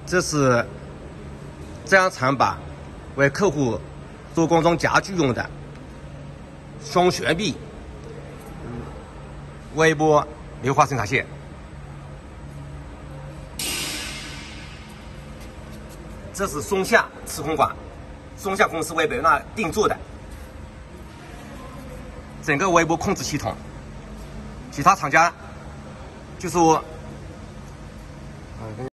这是遮阳层板，为客户做工中家具用的双旋臂微波硫化生产线。这是松下磁控管，松下公司为北纳定做的整个微波控制系统，其他厂家就说。